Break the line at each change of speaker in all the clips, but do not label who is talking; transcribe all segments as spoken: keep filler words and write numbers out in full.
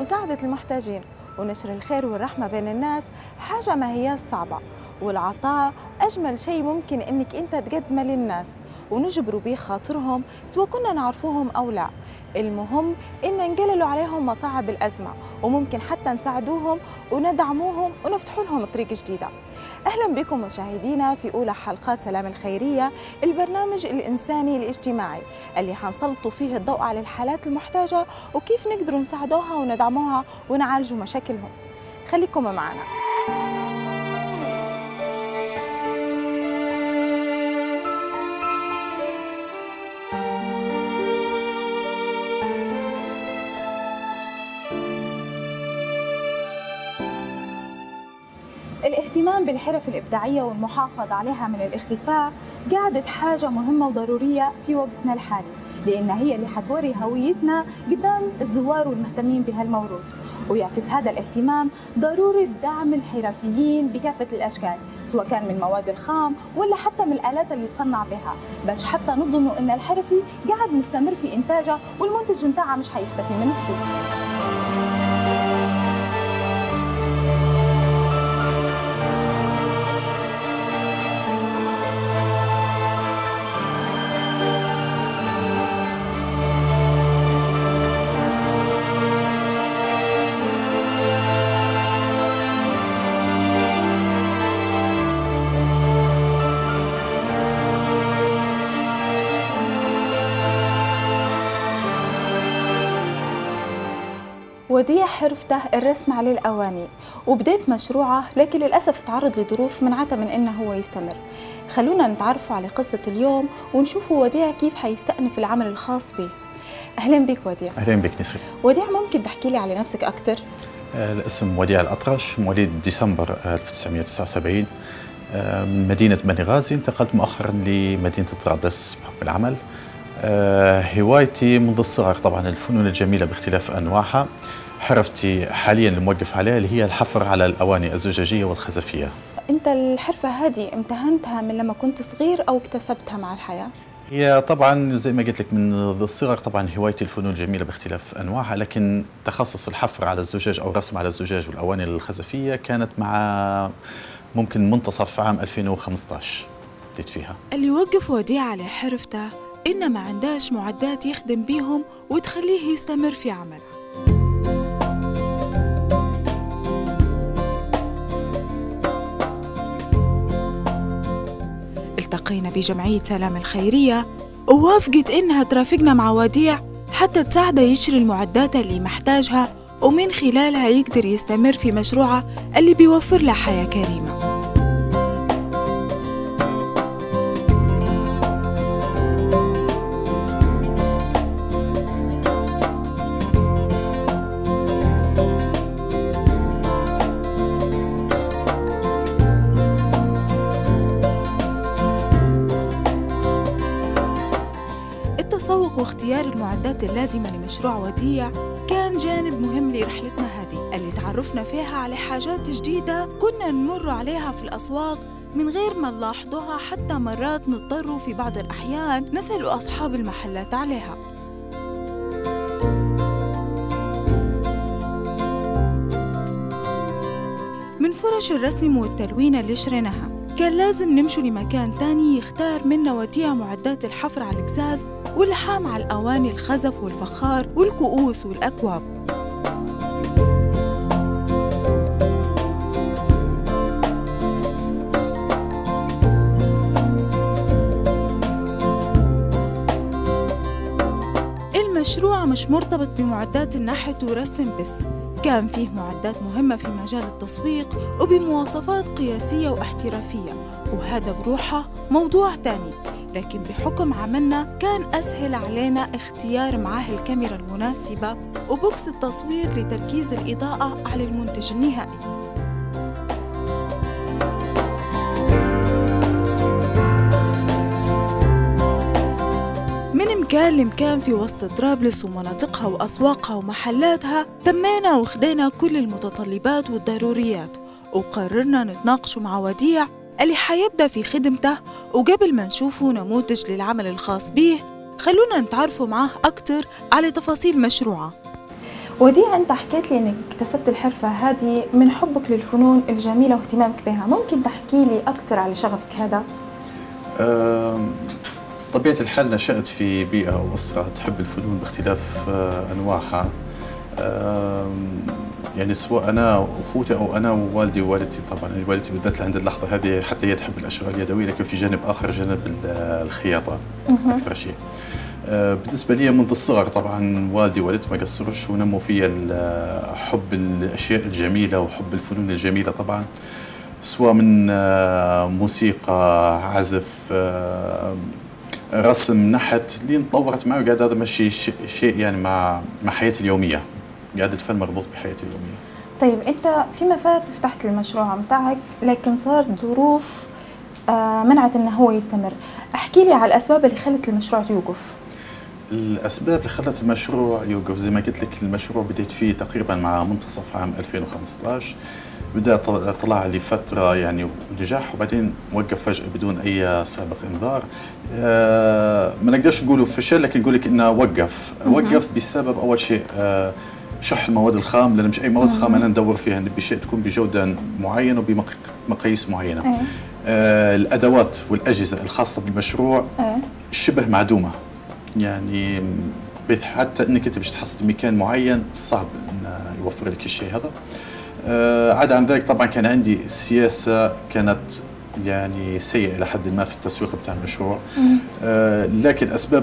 مساعدة المحتاجين ونشر الخير والرحمة بين الناس حاجة ما هي صعبة، والعطاء أجمل شيء ممكن إنك أنت تقدمه للناس ونجبروا بيه خاطرهم سواء كنا نعرفوهم أو لا. المهم إن نقللوا عليهم مصاعب الأزمة، وممكن حتى نساعدوهم وندعموهم ونفتحوا لهم طريق جديدة. أهلا بكم مشاهدينا في أولى حلقات سلام الخيرية، البرنامج الإنساني الاجتماعي اللي حنسلطوا فيه الضوء على الحالات المحتاجة وكيف نقدروا نساعدوها وندعموها ونعالجوا مشاكلهم. خليكم معنا. الاهتمام بالحرف الإبداعية والمحافظة عليها من الاختفاء قاعدة حاجة مهمة وضرورية في وقتنا الحالي، لأن هي اللي حتوري هويتنا قدام الزوار والمهتمين بهالموروث. ويعكس هذا الاهتمام ضرورة دعم الحرفيين بكافة الأشكال، سواء كان من المواد الخام ولا حتى من الآلات اللي تصنع بها، باش حتى نضمنوا إن الحرفي قاعد مستمر في إنتاجه والمنتج متاعه مش حيختفي من السوق. وديع حرفته الرسم على الأواني، وبدأ في مشروعه لكن للأسف تعرض لظروف منعته من إنه هو يستمر. خلونا نتعرفوا على قصة اليوم ونشوفوا وديع كيف حيستأنف العمل الخاص به. أهلا بك وديع.
أهلا بك نسرين.
وديع، ممكن تحكي لي على نفسك أكثر؟
الاسم وديع الأطرش، مواليد ديسمبر ألف وتسعمئة وتسعة وسبعين من مدينة بني غازي. انتقلت مؤخرا لمدينة طرابلس بحكم العمل. هوايتي منذ الصغر طبعا الفنون الجميلة باختلاف أنواعها. حرفتي حاليا الموقف عليها اللي هي الحفر على الأواني الزجاجية والخزفية.
أنت الحرفة هذه امتهنتها من لما كنت صغير أو اكتسبتها مع الحياة؟
هي طبعا زي ما قلت لك من الصغر طبعا هوايتي الفنون الجميلة باختلاف أنواعها، لكن تخصص الحفر على الزجاج أو الرسم على الزجاج والأواني الخزفية كانت مع ممكن منتصف عام ألفين وخمسة عشر بديت فيها.
اللي يوقف وديع على حرفته إنه ما عندهاش معدات يخدم بيهم وتخليه يستمر في عمله. التقينا بجمعية سلام الخيرية ووافقت إنها ترافقنا مع وديع حتى تساعده يشتري المعدات اللي محتاجها، ومن خلالها يقدر يستمر في مشروعه اللي بيوفر له حياة كريمة. التسوق واختيار المعدات اللازمة لمشروع وديع كان جانب مهم لرحلتنا هذه، اللي تعرفنا فيها على حاجات جديدة كنا نمر عليها في الأسواق من غير ما نلاحظوها، حتى مرات نضطروا في بعض الأحيان نسألوا أصحاب المحلات عليها. من فرش الرسم والتلوين اللي شريناها كان لازم نمشوا لمكان تاني يختار منا وديع معدات الحفر على القزاز واللحام على الأواني الخزف والفخار والكؤوس والأكواب. المشروع مش مرتبط بمعدات النحت ورسم بس، كان فيه معدات مهمة في مجال التسويق وبمواصفات قياسية واحترافية، وهذا بروحه موضوع تاني. لكن بحكم عملنا كان أسهل علينا اختيار معاه الكاميرا المناسبة وبوكس التصوير لتركيز الإضاءة على المنتج النهائي. من مكان لمكان في وسط طرابلس ومناطقها وأسواقها ومحلاتها تمينا وخدينا كل المتطلبات والضروريات، وقررنا نتناقش مع وديع اللي حيبدأ في خدمته. وقبل ما نشوفوا نموذج للعمل الخاص به خلونا نتعرفوا معاه أكتر على تفاصيل مشروعه.
وديع، أنت حكيت لي إنك اكتسبت الحرفة هذه من حبك للفنون الجميلة واهتمامك بها، ممكن تحكي لي أكثر على شغفك هذا؟
طبيعة الحال نشأت في بيئة وأسرة تحب الفنون باختلاف أنواعها. يعني سواء أنا وأخوتي أو أنا ووالدي ووالدتي. طبعا والدتي بالذات عند اللحظة هذه حتى هي تحب الأشغال اليدوية، لكن في جانب آخر جانب الخياطة أكثر شيء. بالنسبة لي منذ الصغر طبعا والدي ووالدتي ما قصروش ونموا في حب الأشياء الجميلة وحب الفنون الجميلة طبعا، سواء من موسيقى، عزف، رسم، نحت، اللي انطورت معي وقاعد هذا ماشي شيء يعني مع مع حياتي اليومية، قاعد الفن مربوط بحياتي اليومية.
طيب أنت فيما فات فتحت المشروع متاعك، لكن صارت ظروف منعت أنه هو يستمر، احكي لي على الأسباب اللي خلت المشروع يوقف.
الأسباب اللي خلت المشروع يوقف زي ما قلت لك، المشروع بديت فيه تقريبا مع منتصف عام ألفين وخمسة عشر، بدأ طلع لي فترة يعني نجاح وبعدين وقف فجأة بدون أي سابق إنذار. أه ما نقدرش نقوله فشل، لكن نقول لك إنه وقف. وقف بسبب أول شيء أه شح المواد الخام، لأن مش أي مواد خام أنا ندور فيها، نبي شيء تكون بجودة معينة وبمقاييس معينة. أه الأدوات والأجهزة الخاصة بالمشروع شبه معدومة، يعني حتى انك انت باش تحصل مكان معين صعب ان يوفر لك الشيء هذا. آه عدا عن ذلك طبعا كان عندي السياسه كانت يعني سيئه الى حد ما في التسويق بتاع المشروع. آه لكن اسباب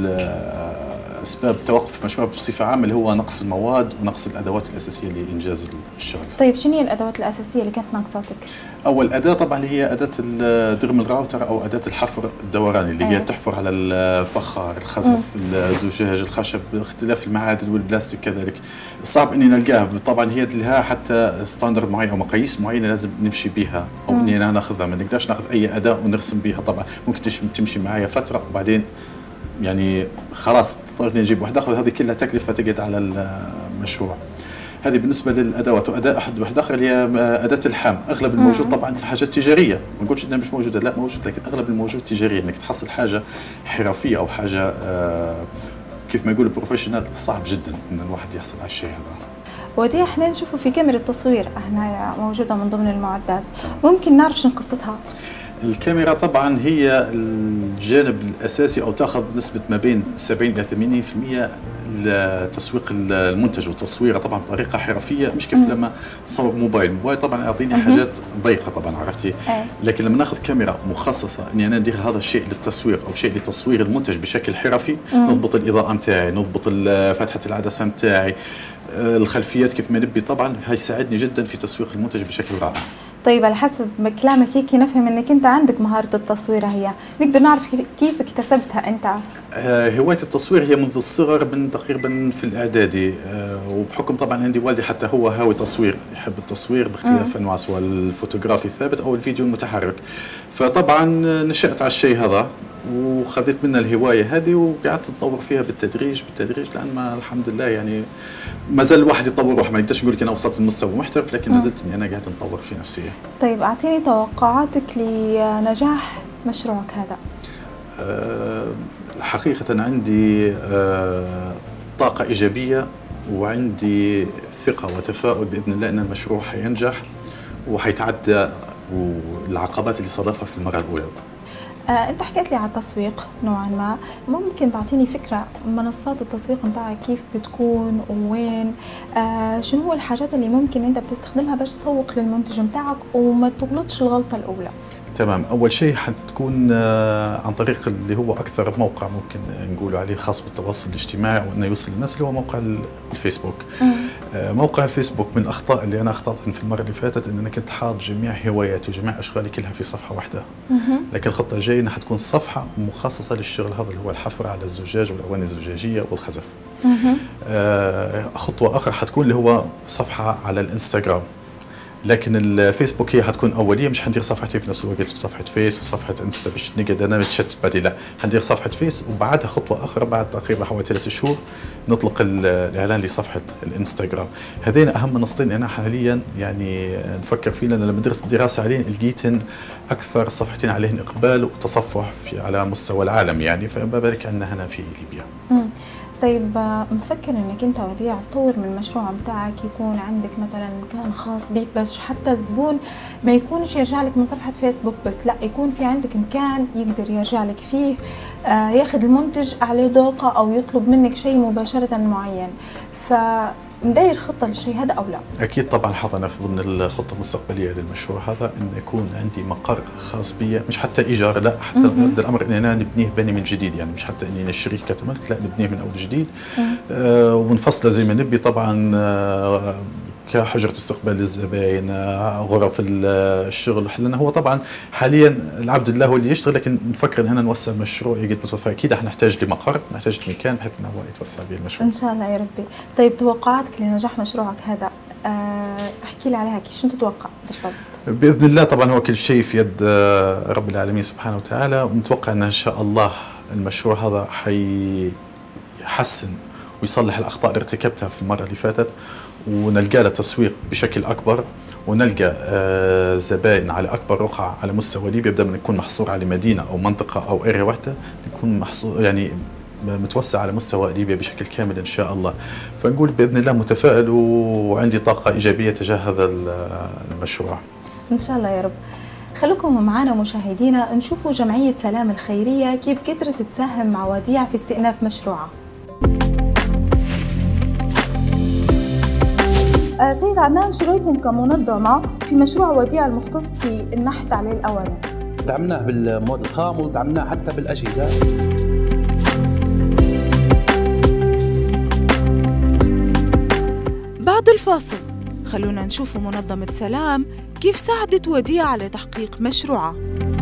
اسباب توقف المشروع بصفه عامه اللي هو نقص المواد ونقص الادوات الاساسيه لانجاز الشغل.
طيب شنو هي الادوات الاساسيه اللي كانت ناقصتك؟
اول اداه طبعا اللي هي اداه درم الراوتر او اداه الحفر الدوراني اللي هي تحفر على الفخار، الخزف، الزجاج، الخشب، اختلاف المعادن والبلاستيك كذلك. صعب اني نلقاها، طبعا هي لها حتى ستاندرد معين او مقاييس معينه لازم نمشي بها او اني انا ناخذها، ما نقدرش ناخذ اي اداه ونرسم بها. طبعا ممكن تمشي معايا فتره وبعدين يعني خلاص اضطريت نجيب واحده اخر، هذه كلها تكلفه تقعد على المشروع. هذه بالنسبه للادوات. واداه احد واحده اخرى اللي هي اداه اللحام، اغلب الموجود طبعا حاجات تجاريه، ما نقولش انها مش موجوده، لا موجود، لكن اغلب الموجود تجاري. انك تحصل حاجه حرفيه او حاجه آه كيف ما يقولوا بروفيشنال صعب جدا ان الواحد يحصل على الشيء هذا.
ودي احنا نشوفه في كاميرا التصوير هنا موجوده من ضمن المعدات، ممكن نعرف شنو قصتها؟
الكاميرا طبعا هي الجانب الاساسي او تاخذ نسبه ما بين سبعين الى ثمانين بالمئة لتسويق المنتج وتصويره طبعا بطريقه حرفيه، مش كيف لما تصور موبايل. موبايل طبعا يعطيني حاجات ضيقه طبعا، عرفتي؟ لكن لما ناخذ كاميرا مخصصه اني انا ندير هذا الشيء للتسويق او شيء لتصوير المنتج بشكل حرفي، نضبط الاضاءه نتاعي، نضبط فتحه العدسه نتاعي، الخلفيات كيف ما نبي، طبعا هيساعدني جدا في تسويق المنتج بشكل رائع.
طيب على حسب كلامك هيك نفهم انك انت عندك مهاره التصوير، هي نقدر نعرف كيف اكتسبتها انت؟
آه هوايه التصوير هي منذ الصغر، من تقريبا في الاعدادي، آه وبحكم طبعا عندي والدي حتى هو هاوي تصوير، يحب التصوير باختلاف انواع سواء الفوتوغرافي الثابت او الفيديو المتحرك. فطبعا نشأت على الشيء هذا وخذيت منها الهوايه هذه وقعدت نطور فيها بالتدريج بالتدريج، لان ما الحمد لله يعني ما زال الواحد يطور روحه، ما يقدرش نقول لك انا وصلت لمستوى محترف، لكن ما زلت اني انا قاعد نطور في نفسي.
طيب اعطيني توقعاتك لنجاح مشروعك هذا.
أه حقيقه عندي أه طاقه ايجابيه وعندي ثقه وتفاؤل باذن الله ان المشروع حينجح وحيتعدى العقبات اللي صادفها في المره الاولى.
آه، أنت حكيت لي على التسويق نوعا ما، ممكن تعطيني فكرة منصات التسويق نتاعك كيف بتكون ووين؟ آه، شنو هو الحاجات اللي ممكن أنت بتستخدمها باش تسوق للمنتج نتاعك وما تغلطش الغلطة الأولى؟
تمام، أول شيء حتكون آه عن طريق اللي هو أكثر موقع ممكن نقولوا عليه خاص بالتواصل الاجتماعي وأنه يوصل للناس، اللي هو موقع الفيسبوك. آه موقع الفيسبوك من الأخطاء اللي أنا أخطأتها في المرة اللي فاتت إن أنا كنت حاط جميع هواياتي وجميع أشغالي كلها في صفحة واحدة. لكن الخطة الجاية إنها حتكون صفحة مخصصة للشغل هذا اللي هو الحفر على الزجاج والأواني الزجاجية والخزف. آه خطوة أخرى حتكون اللي هو صفحة على الإنستغرام. لكن الفيسبوك هي حتكون اوليه، مش حندير صفحتين في نفس الوقت، صفحه فيس وصفحه انستا باش نقعد انا متشتت بعدي، لا حندير صفحه فيس وبعدها خطوه اخرى بعد تقريبا حوالي ثلاث شهور نطلق الاعلان لصفحه الانستغرام. هذين اهم منصتين انا حاليا يعني نفكر فيه، لان لما درست دراسه عليهن لقيتن اكثر صفحتين عليهن اقبال وتصفح في على مستوى العالم يعني، فما بالك عندنا هنا في ليبيا.
طيب مفكر انك انت وديع تطور من المشروع بتاعك، يكون عندك مثلا مكان خاص بيك، بس حتى الزبون ما يكونش يرجع لك من صفحة فيسبوك بس، لا يكون في عندك مكان يقدر يرجع لك فيه، آه ياخذ المنتج عليه ذوقه او يطلب منك شيء مباشرة معين. ف مداير خطة للشيء هذا أو لا؟
أكيد طبعا حاطة في ضمن الخطة المستقبلية للمشروع هذا إن يكون عندي مقر خاص بي، مش حتى إيجار، لا حتى بهذا الأمر إننا نبنيه بني من جديد، يعني مش حتى إني نشتريه كتملك، لا نبنيه من أول جديد آه ونفصله زي ما نبي طبعا، آه كحجرة استقبال للزباين، غرف الشغل، لأنه هو طبعا حاليا العبد لله هو اللي يشتغل، لكن نفكر أننا نوسع المشروع يقد متوفى. أكيد نحتاج لمقر، نحتاج لمكان بحيث أنه هو يتوسع به المشروع.
إن شاء الله يا ربي. طيب توقعاتك لنجاح مشروعك هذا، احكي لي عليها، شو تتوقع بالضبط؟
بإذن الله طبعا هو كل شيء في يد رب العالمين سبحانه وتعالى، ونتوقع أن إن شاء الله المشروع هذا حيحسن ويصلح الأخطاء اللي ارتكبتها في المرة اللي فاتت، ونلقى له تسويق بشكل أكبر، ونلقى آه زبائن على أكبر رقعة على مستوى ليبيا، بدل ما نكون محصور على مدينة أو منطقة أو اريا واحدة، نكون محصور يعني متوسع على مستوى ليبيا بشكل كامل إن شاء الله. فنقول بإذن الله متفائل وعندي طاقة إيجابية تجاه هذا المشروع.
إن شاء الله يا رب. خلوكم معنا مشاهدينا نشوفوا جمعية سلام الخيرية كيف قدرت تساهم مع وديع في استئناف مشروعها. سيد عدنان، شو رايكم كمنظمة في مشروع وديع المختص في النحت على الأواني؟
دعمناه بالمواد الخام ودعمناه حتى بالأجهزة.
بعد الفاصل خلونا نشوف منظمة سلام كيف ساعدت وديع على تحقيق مشروعها.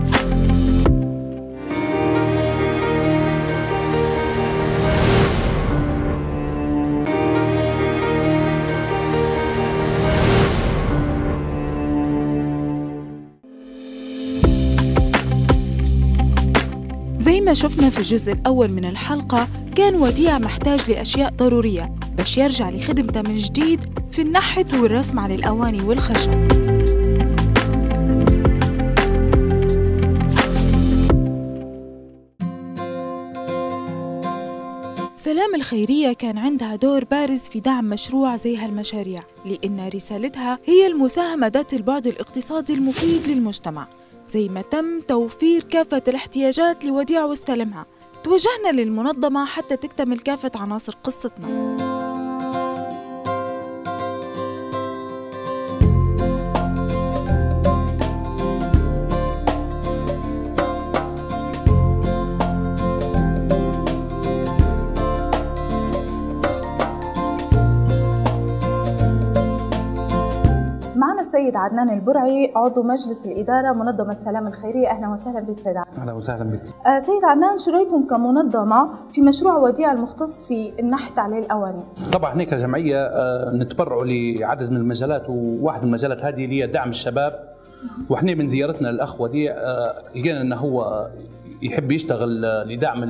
زي ما شفنا في الجزء الأول من الحلقة، كان وديع محتاج لأشياء ضرورية باش يرجع لخدمته من جديد في النحت والرسم على الأواني والخشب. سلام الخيرية كان عندها دور بارز في دعم مشروع زي هالمشاريع، لأن رسالتها هي المساهمة ذات البعد الاقتصادي المفيد للمجتمع، زي ما تم توفير كافة الاحتياجات لوديع واستلمها. توجهنا للمنظمة حتى تكتمل كافة عناصر قصتنا.
السيد عدنان البرعي، عضو مجلس الإدارة منظمة سلام الخيرية. أهلا وسهلا بك سيد عدنان.
أهلا وسهلا بك.
آه سيد عدنان، شو رأيكم كمنظمة في مشروع وديع المختص في النحت على الأواني؟
طبعا احنا كجمعية آه نتبرعوا لعدد من المجالات، وواحد من المجالات هذه هي دعم الشباب. واحنا من زيارتنا للأخ وديع آه لقينا أنه هو يحب يشتغل لدعم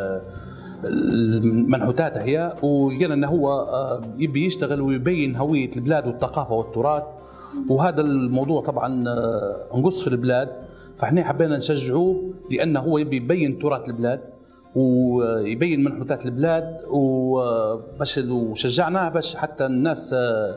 المنحوتات هي، ولقينا أنه هو آه يبي يشتغل ويبين هوية البلاد والثقافة والتراث، وهذا الموضوع طبعا نقص في البلاد، فاحنا حبينا نشجعوه لانه هو يبي يبين تراث البلاد ويبين منحوتات البلاد، وباش وشجعناه باش حتى الناس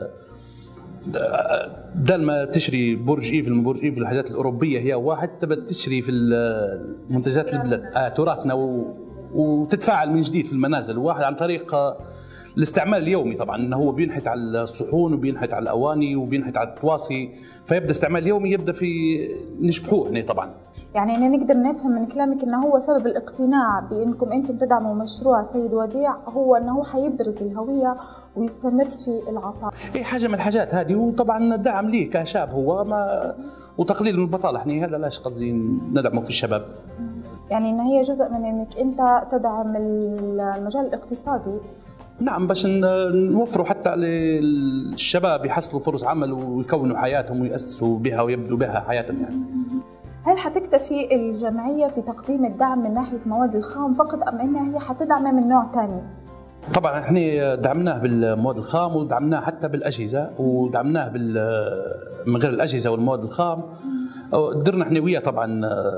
بدل ما تشري برج ايفل من برج ايفل الحاجات الاوروبيه هي واحد، تبى تشتري في منتجات البلاد آه تراثنا وتتفاعل من جديد في المنازل، واحد عن طريق الاستعمال اليومي. طبعا انه هو بينحت على الصحون وبينحت على الاواني وبينحت على الطواسي، فيبدا استعمال يومي، يبدا في نشبحوه هنا طبعا.
يعني إن نقدر نفهم من كلامك انه هو سبب الاقتناع بانكم انتم تدعموا مشروع سيد وديع هو انه حيبرز الهويه ويستمر في العطاء.
اي حاجه من الحاجات هذه، وطبعا دعم ليه كشاب هو ما وتقليل من البطاله، احنا هذا لاش قصدي ندعمه في الشباب.
يعني ان هي جزء من انك انت تدعم المجال الاقتصادي.
نعم، باش نوفروا حتى للشباب يحصلوا فرص عمل ويكونوا حياتهم ويأسسوا بها ويبدوا بها حياتهم يعني.
هل حتكتفي الجمعية في تقديم الدعم من ناحية مواد الخام فقط أم أنها هي حتدعم من نوع ثاني؟
طبعا احنا دعمناه بالمواد الخام ودعمناه حتى بالأجهزة، ودعمناه بال من غير الأجهزة والمواد الخام. قدرنا احنا وياه طبعا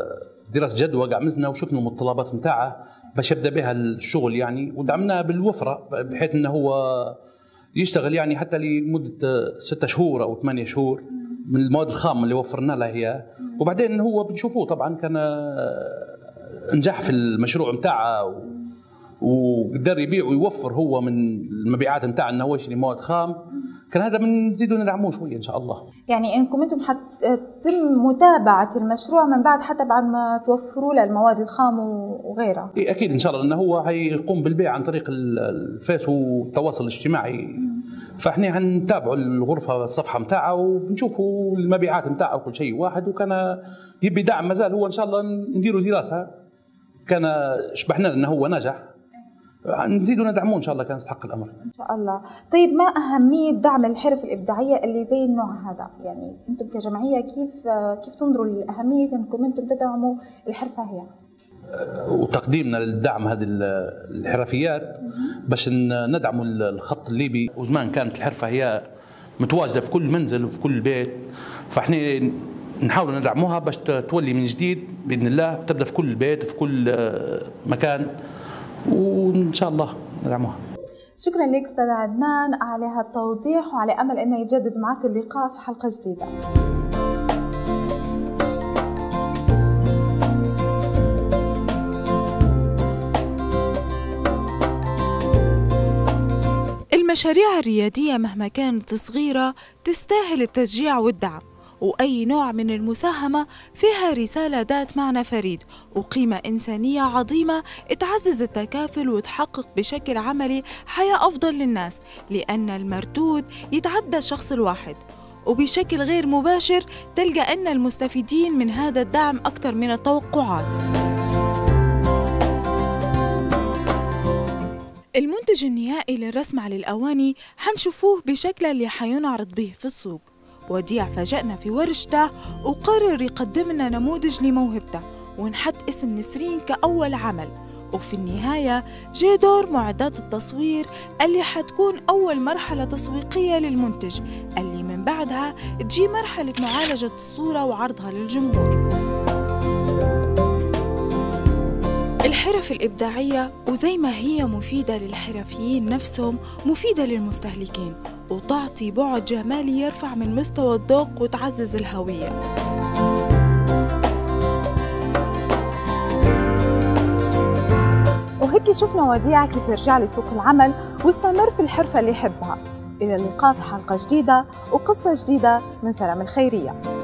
دراسه جدوى قعمزنا وشفنا المتطلبات نتاعها باش يبدا بها الشغل يعني، ودعمناه بالوفره بحيث انه هو يشتغل يعني حتى لمده ستة شهور او ثمانية شهور من المواد الخام اللي وفرنا له هي. وبعدين هو بنشوفوه طبعا كان نجح في المشروع نتاعه وقدر يبيع ويوفر هو من المبيعات نتاعه انه هو يشتري مواد خام. كان هذا بنزيدوا ندعموه شويه ان شاء الله.
يعني انكم انتم حتتم متابعه المشروع من بعد حتى بعد ما توفروا له المواد الخام وغيرها.
إيه اكيد ان شاء الله، لانه هو هيقوم بالبيع عن طريق الفيس والتواصل الاجتماعي. فاحنا هنتابعوا الغرفه الصفحه نتاعه وبنشوفوا المبيعات نتاعه وكل شيء واحد. وكان يبي دعم مازال هو ان شاء الله نديروا دراسه. كان شبحنا انه هو نجح، نزيدوا ندعموه ان شاء الله كان يستحق الامر
ان شاء الله. طيب ما اهميه دعم الحرف الابداعيه اللي زي النوع هذا؟ يعني انتم كجمعيه كيف كيف تنظروا لاهميه انكم انتم تدعموا الحرفه هي؟
وتقديمنا للدعم هذه الحرفيات باش ندعموا الخط الليبي. وزمان كانت الحرفه هي متواجده في كل منزل وفي كل بيت، فاحنا نحاول ندعموها باش تولي من جديد باذن الله، تبدا في كل بيت في كل مكان، وان شاء الله ندعموها.
شكرا لك استاذ عدنان على هالتوضيح، وعلى امل انه يجدد معك اللقاء في حلقه جديده.
المشاريع الريادية مهما كانت صغيرة تستاهل التشجيع والدعم، وأي نوع من المساهمة فيها رسالة ذات معنى فريد وقيمة إنسانية عظيمة تعزز التكافل وتحقق بشكل عملي حياة أفضل للناس، لأن المردود يتعدى الشخص الواحد، وبشكل غير مباشر تلقى أن المستفيدين من هذا الدعم أكثر من التوقعات. المنتج النهائي للرسم على الأواني حنشوفوه بشكل اللي حينعرض به في السوق. وديع فاجأنا في ورشته وقرر يقدم لنا نموذج لموهبته، ونحط اسم نسرين كأول عمل. وفي النهاية جاء دور معدات التصوير اللي حتكون أول مرحلة تسويقية للمنتج، اللي من بعدها تجي مرحلة معالجة الصورة وعرضها للجمهور. الحرف الإبداعية وزي ما هي مفيدة للحرفيين نفسهم مفيدة للمستهلكين، وتعطي بعد جمالي يرفع من مستوى الذوق وتعزز الهوية.
وهيك شفنا وديع كيف يرجع لسوق العمل واستمر في الحرفة اللي يحبها. إلى اللقاء في حلقة جديدة وقصة جديدة من سلام الخيرية.